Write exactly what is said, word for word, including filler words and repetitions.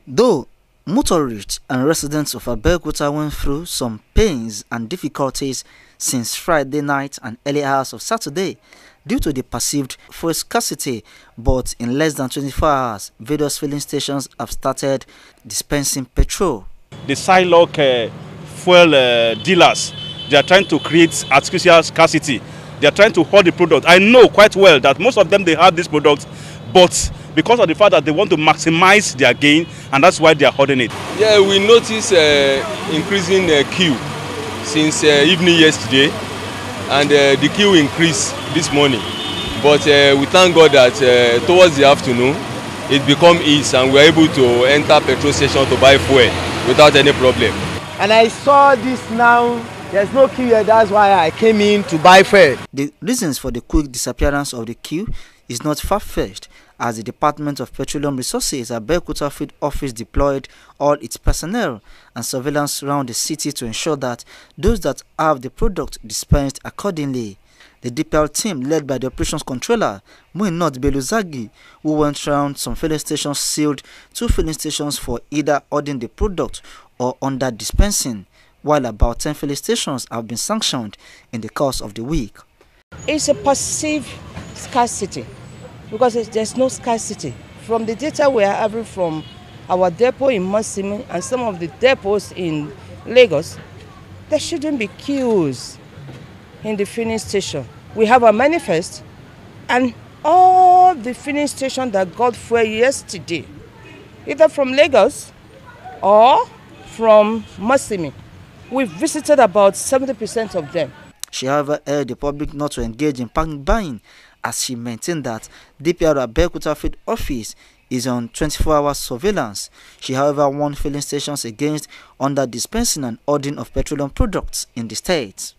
Though motorists and residents of Abeokuta went through some pains and difficulties since Friday night and early hours of Saturday due to the perceived fuel scarcity, but in less than twenty-four hours, various filling stations have started dispensing petrol. The Siloc uh, fuel uh, dealers, they are trying to create artificial scarcity. They are trying to hoard the product. I know quite well that most of them, they have this product, but because of the fact that they want to maximize their gain, and that's why they are hoarding it. Yeah, we notice uh, increasing uh, queue since uh, evening yesterday, and uh, the queue increased this morning. But uh, we thank God that uh, towards the afternoon, it become ease, and we are able to enter petrol station to buy fuel without any problem. And I saw this now. There's no queue here. That's why I came in to buy fuel. The reasons for the quick disappearance of the queue is not far-fetched, as the Department of Petroleum Resources at Abeokuta Field Office deployed all its personnel and surveillance around the city to ensure that those that have the product dispensed accordingly. The D P R team, led by the operations controller, Muinot Beluzagi, who went around some filling stations, sealed two filling stations for either hoarding the product or under dispensing, while about ten filling stations have been sanctioned in the course of the week. It's a perceived scarcity because there's no scarcity. From the data we are having from our depot in Masimi and some of the depots in Lagos, there shouldn't be queues in the filling station. We have a manifest, and all the filling stations that got fuel yesterday, either from Lagos or from Masimi, we visited about seventy percent of them. She, however, urged the public not to engage in panic buying, as she maintained that D P R Abeokuta Field Office is on twenty-four hour surveillance. She, however, warned filling stations against under dispensing and hoarding of petroleum products in the state.